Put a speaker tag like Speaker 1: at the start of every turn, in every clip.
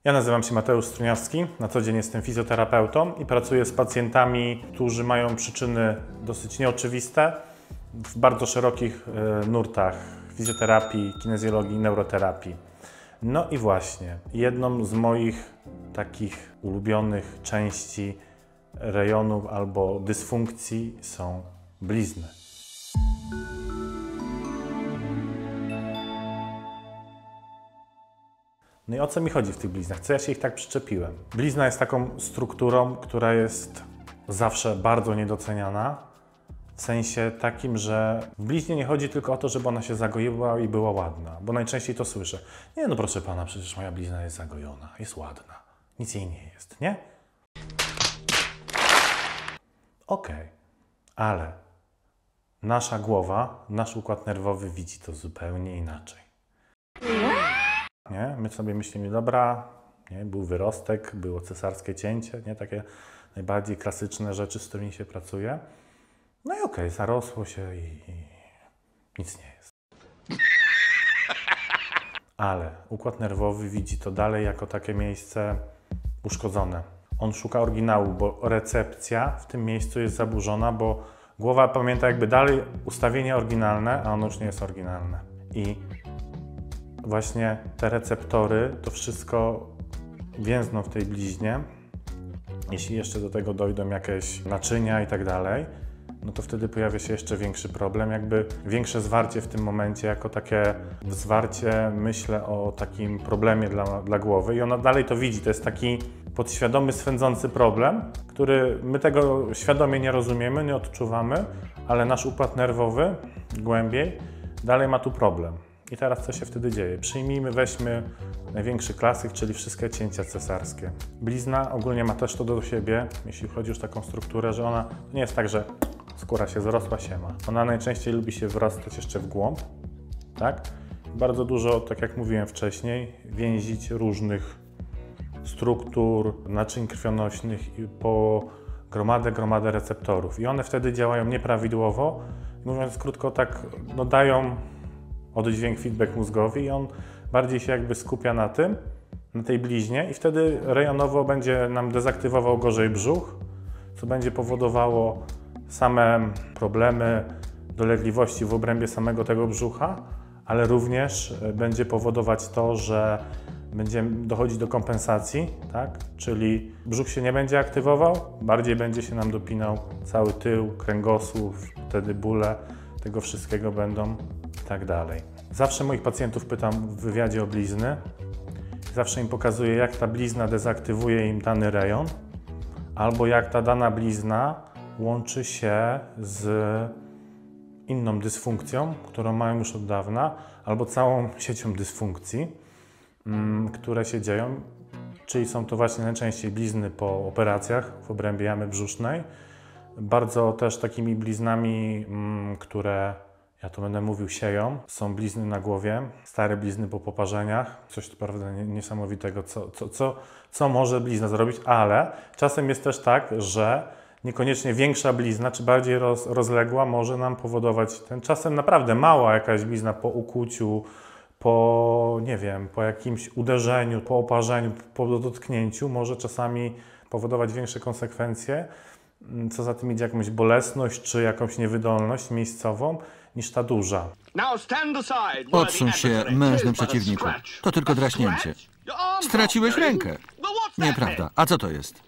Speaker 1: Ja nazywam się Mateusz Struniawski, na co dzień jestem fizjoterapeutą i pracuję z pacjentami, którzy mają przyczyny dosyć nieoczywiste w bardzo szerokich nurtach fizjoterapii, kinezjologii, neuroterapii. No i właśnie, jedną z moich takich ulubionych części rejonów albo dysfunkcji są blizny. No i o co mi chodzi w tych bliznach? Co ja się ich tak przyczepiłem? Blizna jest taką strukturą, która jest zawsze bardzo niedoceniana. W sensie takim, że w bliźnie nie chodzi tylko o to, żeby ona się zagoiła i była ładna. Bo najczęściej to słyszę. Nie no proszę pana, przecież moja blizna jest zagojona, jest ładna. Nic jej nie jest, nie? Okej, ale nasza głowa, nasz układ nerwowy widzi to zupełnie inaczej. Nie? My sobie myślimy, dobra, nie? Był wyrostek, było cesarskie cięcie, nie? Takie najbardziej klasyczne rzeczy, z którymi się pracuje. No i okej, zarosło się i nic nie jest. Ale układ nerwowy widzi to dalej jako takie miejsce uszkodzone. On szuka oryginału, bo recepcja w tym miejscu jest zaburzona, bo głowa pamięta jakby dalej ustawienie oryginalne, a ono już nie jest oryginalne. I właśnie te receptory, to wszystko więzną w tej bliźnie. Jeśli jeszcze do tego dojdą jakieś naczynia i tak dalej, no to wtedy pojawia się jeszcze większy problem, jakby większe zwarcie w tym momencie, jako takie zwarcie, myślę o takim problemie dla głowy i ona dalej to widzi, to jest taki podświadomy, swędzący problem, który my tego świadomie nie rozumiemy, nie odczuwamy, ale nasz układ nerwowy głębiej dalej ma tu problem. I teraz co się wtedy dzieje? Przyjmijmy, weźmy największy klasyk, czyli wszystkie cięcia cesarskie. Blizna ogólnie ma też to do siebie, jeśli chodzi już o taką strukturę, że ona nie jest tak, że skóra się zrosła, siema. Ona najczęściej lubi się wrastać jeszcze w głąb, tak? Bardzo dużo, tak jak mówiłem wcześniej, więzić różnych struktur, naczyń krwionośnych i po gromadę receptorów. I one wtedy działają nieprawidłowo. Mówiąc krótko, tak no, dają oddźwięk, feedback mózgowi i on bardziej się jakby skupia na tym, na tej bliźnie i wtedy rejonowo będzie nam dezaktywował gorzej brzuch, co będzie powodowało same problemy, dolegliwości w obrębie samego tego brzucha, ale również będzie powodować to, że będzie dochodzić do kompensacji, tak? Czyli brzuch się nie będzie aktywował, bardziej będzie się nam dopinał cały tył, kręgosłup, wtedy bóle tego wszystkiego będą i tak dalej. Zawsze moich pacjentów pytam w wywiadzie o blizny. Zawsze im pokazuję, jak ta blizna dezaktywuje im dany rejon, albo jak ta dana blizna łączy się z inną dysfunkcją, którą mają już od dawna, albo całą siecią dysfunkcji, które się dzieją. Czyli są to właśnie najczęściej blizny po operacjach w obrębie jamy brzusznej. Bardzo też takimi bliznami, które, ja to będę mówił, sieją, są blizny na głowie, stare blizny po poparzeniach, coś naprawdę niesamowitego, co może blizna zrobić, ale czasem jest też tak, że niekoniecznie większa blizna, czy bardziej rozległa może nam powodować czasem naprawdę mała jakaś blizna po ukłuciu, po, nie wiem, po jakimś uderzeniu, po oparzeniu, po dotknięciu może czasami powodować większe konsekwencje, co za tym idzie jakąś bolesność czy jakąś niewydolność miejscową niż ta duża.
Speaker 2: Odsuń się, mężny przeciwniku. To tylko draśnięcie. Straciłeś rękę. Nieprawda. A co to jest?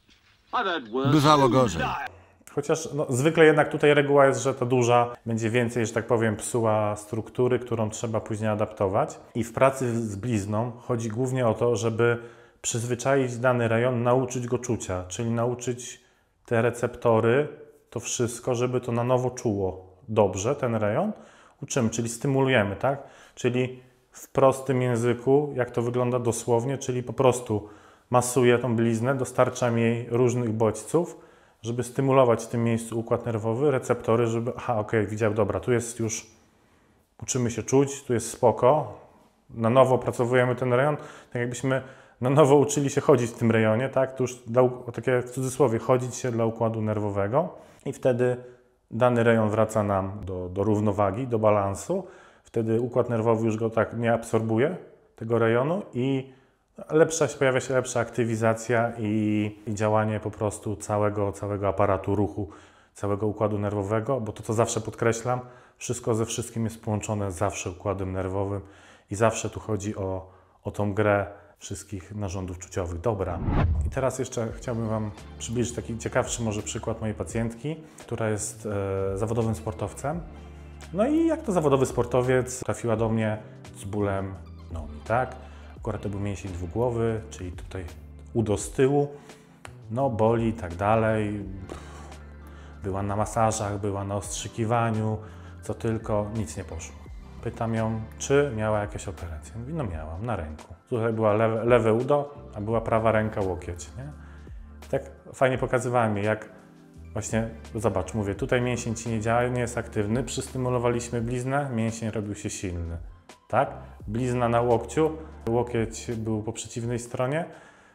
Speaker 2: Bywało gorzej.
Speaker 1: Chociaż no, zwykle jednak tutaj reguła jest, że ta duża będzie więcej, że tak powiem, psuła struktury, którą trzeba później adaptować. I w pracy z blizną chodzi głównie o to, żeby przyzwyczaić dany rejon, nauczyć go czucia, czyli nauczyć te receptory, to wszystko, żeby to na nowo czuło dobrze ten rejon. Uczymy, czyli stymulujemy, tak? Czyli w prostym języku, jak to wygląda dosłownie, czyli po prostu masuję tą bliznę, dostarczam jej różnych bodźców, żeby stymulować w tym miejscu układ nerwowy, receptory, żeby, widział, dobra, tu jest już, uczymy się czuć, tu jest spoko, na nowo opracowujemy ten rejon, tak jakbyśmy na nowo uczyli się chodzić w tym rejonie, tak, to już takie w cudzysłowie, chodzić się dla układu nerwowego i wtedy dany rejon wraca nam do równowagi, do balansu, wtedy układ nerwowy już go tak nie absorbuje, tego rejonu i Pojawia się lepsza aktywizacja i działanie po prostu całego aparatu ruchu, całego układu nerwowego, bo to, co zawsze podkreślam, wszystko ze wszystkim jest połączone zawsze układem nerwowym i zawsze tu chodzi o tą grę wszystkich narządów czuciowych. Dobra. I teraz jeszcze chciałbym Wam przybliżyć taki ciekawszy może przykład mojej pacjentki, która jest zawodowym sportowcem. No i jak to zawodowy sportowiec trafiła do mnie z bólem nogi, tak? Akurat to był mięsień dwugłowy, czyli tutaj udo z tyłu, no boli i tak dalej. Była na masażach, była na ostrzykiwaniu, co tylko, nic nie poszło. Pytam ją, czy miała jakieś operacje. Mówi, no miałam, na ręku. Tutaj była lewe udo, a była prawa ręka, łokieć, nie? Tak fajnie pokazywałem jej, jak właśnie, zobacz, mówię, tutaj mięsień Ci nie działa, nie jest aktywny, przystymulowaliśmy bliznę, mięsień robił się silny, tak? Blizna na łokciu, łokieć był po przeciwnej stronie,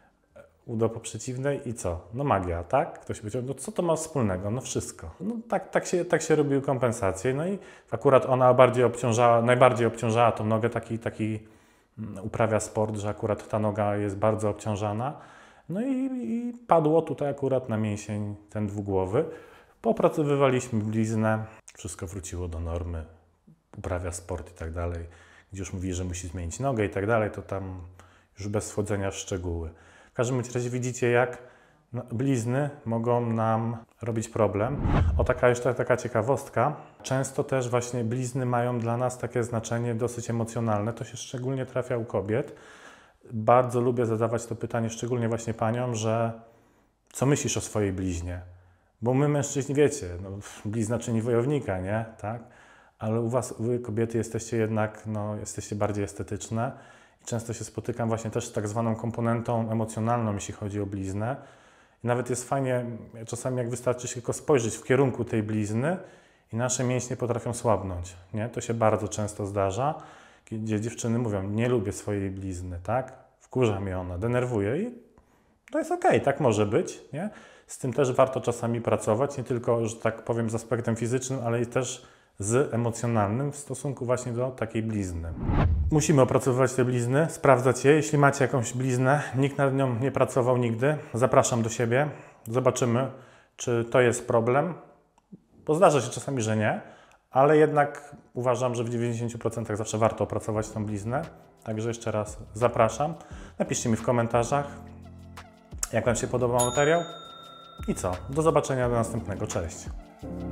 Speaker 1: udo po przeciwnej i co? No magia, tak? Ktoś powiedział, no co to ma wspólnego? No wszystko. No tak się robiły kompensacje, no i akurat ona najbardziej obciążała tą nogę, taki uprawia sport, że akurat ta noga jest bardzo obciążana. No i padło tutaj akurat na mięsień ten dwugłowy. Popracowywaliśmy bliznę, wszystko wróciło do normy, uprawia sport i tak dalej. Gdzie już mówi, że musi zmienić nogę i tak dalej, to tam już bez wchodzenia w szczegóły. W każdym razie widzicie, jak blizny mogą nam robić problem. Jeszcze taka ciekawostka. Często też właśnie blizny mają dla nas takie znaczenie dosyć emocjonalne. To się szczególnie trafia u kobiet. Bardzo lubię zadawać to pytanie, szczególnie właśnie paniom, że co myślisz o swojej bliźnie? Bo my mężczyźni, wiecie, no, blizna czyni wojownika, nie? Tak? Ale wy kobiety jesteście jednak, jesteście bardziej estetyczne i często się spotykam właśnie też z tak zwaną komponentą emocjonalną, jeśli chodzi o bliznę. I nawet jest fajnie, czasami jak wystarczy się tylko spojrzeć w kierunku tej blizny i nasze mięśnie potrafią słabnąć, nie? To się bardzo często zdarza, gdzie dziewczyny mówią, nie lubię swojej blizny, tak? Wkurza mnie ona, denerwuje i to jest okej, tak może być, nie? Z tym też warto czasami pracować, nie tylko, że tak powiem, z aspektem fizycznym, ale i też z emocjonalnym w stosunku właśnie do takiej blizny. Musimy opracowywać te blizny, sprawdzać je. Jeśli macie jakąś bliznę, nikt nad nią nie pracował nigdy, zapraszam do siebie, zobaczymy, czy to jest problem, bo zdarza się czasami, że nie, ale jednak uważam, że w 90% zawsze warto opracować tą bliznę. Także jeszcze raz zapraszam. Napiszcie mi w komentarzach, jak Wam się podobał materiał. I co? Do zobaczenia do następnego. Cześć!